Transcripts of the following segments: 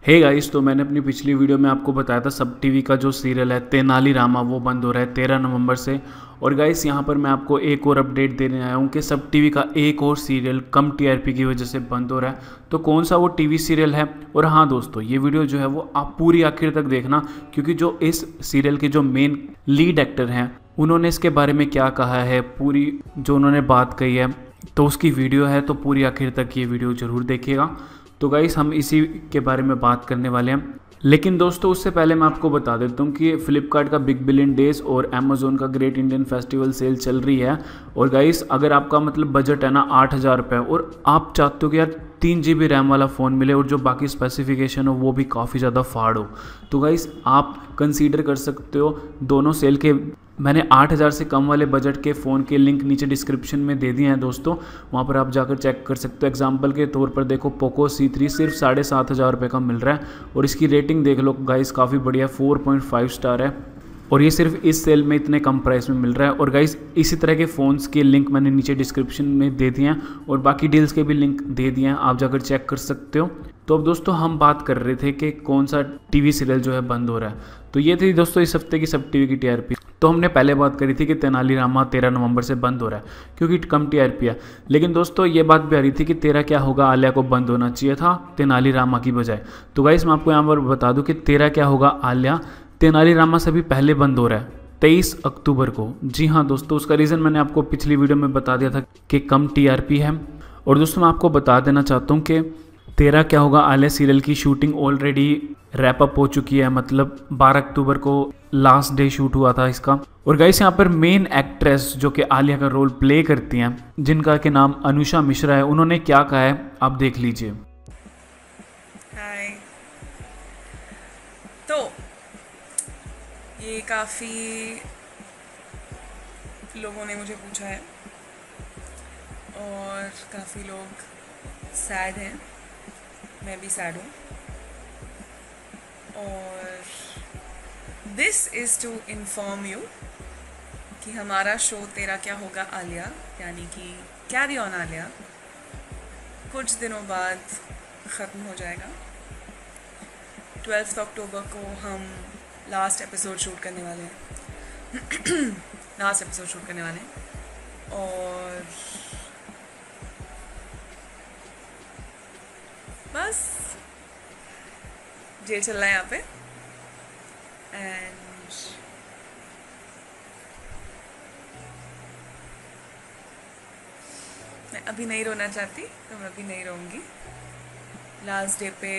Hey guys, तो मैंने अपनी पिछली वीडियो में आपको बताया था सब टीवी का जो सीरियल है तेनालीरामा वो बंद हो रहा है 13 नवंबर से। और गाइस यहाँ पर मैं आपको एक और अपडेट देने आया हूँ कि सब टीवी का एक और सीरियल कम टीआरपी की वजह से बंद हो रहा है। तो कौन सा वो टीवी सीरियल है? और हाँ दोस्तों, ये वीडियो जो है वो आप पूरी आखिर तक देखना, क्योंकि जो इस सीरियल के जो मेन लीड एक्टर हैं उन्होंने इसके बारे में क्या कहा है, पूरी जो उन्होंने बात कही है, तो उसकी वीडियो है। तो पूरी आखिर तक ये वीडियो ज़रूर देखिएगा। तो गाइस हम इसी के बारे में बात करने वाले हैं। लेकिन दोस्तों उससे पहले मैं आपको बता देता हूँ कि फ्लिपकार्ट का बिग बिलियन डेज और अमेज़ोन का ग्रेट इंडियन फेस्टिवल सेल चल रही है। और गाइस अगर आपका मतलब बजट है ना 8,000 रुपये और आप चाहते हो कि यार 3 GB रैम वाला फ़ोन मिले और जो बाकी स्पेसिफिकेशन हो वो भी काफ़ी ज़्यादा फाड़ हो, तो गाइस आप कंसीडर कर सकते हो दोनों सेल के। मैंने 8,000 से कम वाले बजट के फ़ोन के लिंक नीचे डिस्क्रिप्शन में दे दिए हैं दोस्तों, वहाँ पर आप जाकर चेक कर सकते हो। एग्जांपल के तौर पर देखो, पोको C3 सिर्फ 7,500 रुपये का मिल रहा है और इसकी रेटिंग देख लो गाइस, काफ़ी बढ़िया 4.5 स्टार है। और ये सिर्फ इस सेल में इतने कम प्राइस में मिल रहा है। और गाइस इसी तरह के फ़ोन्स के लिंक मैंने नीचे डिस्क्रिप्शन में दे दिए हैं और बाकी डील्स के भी लिंक दे दिए हैं, आप जाकर चेक कर सकते हो। तो अब दोस्तों हम बात कर रहे थे कि कौन सा टीवी सीरियल जो है बंद हो रहा है। तो ये थी दोस्तों इस हफ्ते की सब टीवी की टीआरपी। तो हमने पहले बात करी थी कि तेनालीरामा 13 नवंबर से बंद हो रहा है क्योंकि कम टीआरपी है। लेकिन दोस्तों ये बात भी आ रही थी कि तेरा क्या होगा आलिया को बंद होना चाहिए था तेनालीरामा की बजाय। तो गाइस मैं आपको यहाँ पर बता दूं कि तेरा क्या होगा आलिया तेनालीरामा से भी पहले बंद हो रहा है 23 अक्टूबर को। जी हाँ दोस्तों, उसका रीज़न मैंने आपको पिछली वीडियो में बता दिया था कि कम टीआरपी है। और दोस्तों मैं आपको बता देना चाहता हूँ कि तेरा क्या होगा आलिया सीरियल की शूटिंग ऑलरेडी रैप अप हो चुकी है, मतलब 12 अक्टूबर को लास्ट डे शूट हुआ था इसका। और गाइस यहाँ पर मेन एक्ट्रेस जो कि आलिया का रोल प्ले करती हैं, जिनका के नाम अनुषा मिश्रा है, उन्होंने क्या कहा है आप देख लीजिए। हाय। तो ये काफ़ी लोगों ने मुझे पूछा है और काफ़ी लोग सैड हैं, मैं भी सैड हूँ। और this is to inform you कि हमारा शो तेरा क्या होगा आलिया, यानी कि कैरी ऑन आलिया, कुछ दिनों बाद ख़त्म हो जाएगा। 12 अक्टूबर को हम लास्ट एपिसोड शूट करने वाले हैं लास्ट एपिसोड शूट करने वाले हैं। और बस ये चल रहा है यहाँ पे। एंड मैं अभी नहीं रोना चाहती, तो मैं अभी नहीं रोऊंगी। लास्ट डे पे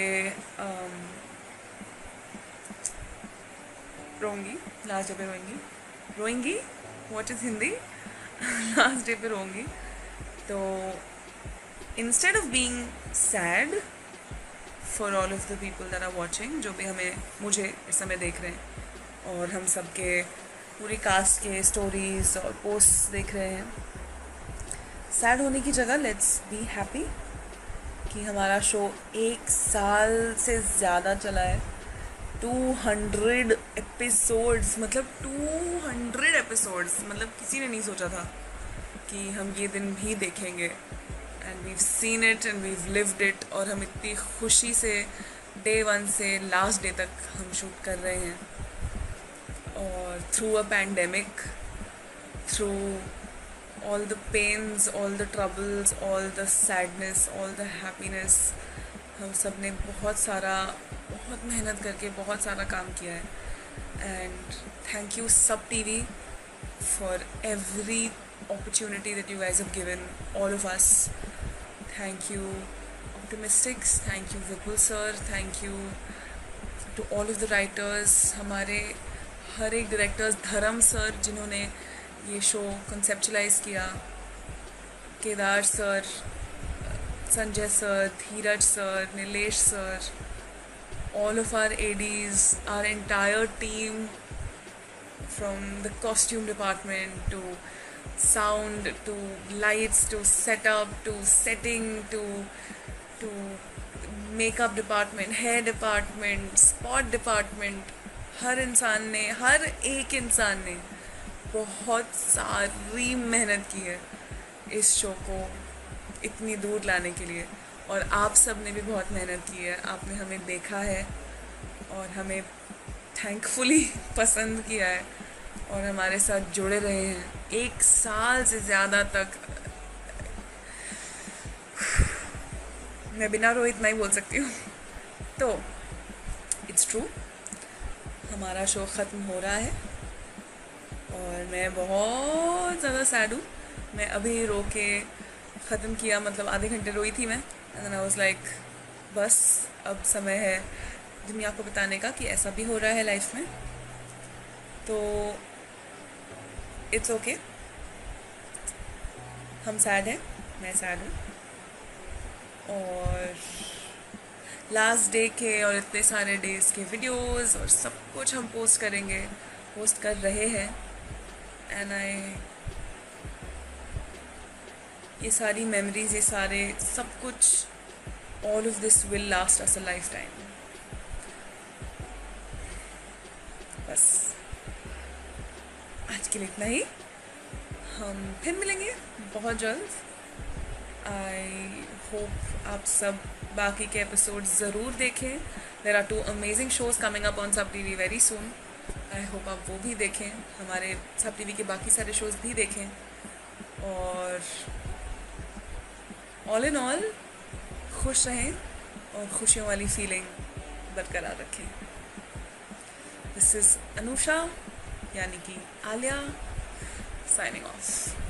रोऊंगी, लास्ट डे पे रोएंगी what is Hindi last day पे रोऊंगी। तो instead of being sad for all of the people that are watching, जो भी मुझे इस समय देख रहे हैं और हम सब के पूरी कास्ट के स्टोरीज और पोस्ट देख रहे हैं, सैड होने की जगह लेट्स बी हैप्पी कि हमारा शो 1 साल से ज़्यादा चला है। 200 एपिसोड्स, मतलब 200 एपिसोड्स, मतलब किसी ने नहीं सोचा था कि हम ये दिन भी देखेंगे। And we've seen it and we've lived it. और हम इतनी खुशी से डे 1 से लास्ट डे तक हम शूट कर रहे हैं। और through a pandemic, through all the pains, all the troubles, all the sadness, all the happiness, हम सब ने बहुत मेहनत करके बहुत सारा काम किया है। And thank you SAB TV for every opportunity that you guys have given all of us. Thank you Optimistics, thank you Vipul sir, thank you to all of the writers, हमारे हर एक डायरेक्टर्स, धर्म sir जिन्होंने ये शो conceptualise किया, Kedar sir, Sanjay sir, Dheeraj sir, Nilesh sir, all of our ADs, our entire team from the costume department to sound to lights to setup to setting to makeup department, hair department, spot department, हर एक इंसान ने बहुत सारी मेहनत की है इस शो को इतनी दूर लाने के लिए। और आप सब ने भी बहुत मेहनत की है, आपने हमें देखा है और हमें थैंकफुली पसंद किया है और हमारे साथ जुड़े रहे हैं 1 साल से ज़्यादा तक। मैं बिना रोए इतना ही बोल सकती हूँ। तो इट्स ट्रू, हमारा शो ख़त्म हो रहा है और मैं बहुत ज़्यादा सैड हूँ। मैं अभी रो के ख़त्म किया, मतलब आधे घंटे रोई थी मैं, एंड आई वाज लाइक बस अब समय है दुनिया को बताने का कि ऐसा भी हो रहा है लाइफ में। तो इट्स ओके, हम सैड हैं, मैं सैड हूँ, और लास्ट डे के और इतने सारे डेज़ के वीडियोस और सब कुछ हम पोस्ट कर रहे हैं। एंड ये सारी मेमोरीज, ये सारे सब कुछ, all of this will last us a lifetime. बस आज के लिए इतना ही, हम फिर मिलेंगे बहुत जल्द। आई होप आप सब बाकी के एपिसोड ज़रूर देखें। There are 2 amazing shows coming up on SAB TV very soon. I hope आप वो भी देखें, हमारे सब टीवी के बाकी सारे शोज़ भी देखें, और ऑल इन ऑल खुश रहें और खुशियों वाली फीलिंग बरकरार रखें। दिस इज़ अनुषा यानी कि आलिया, signing off.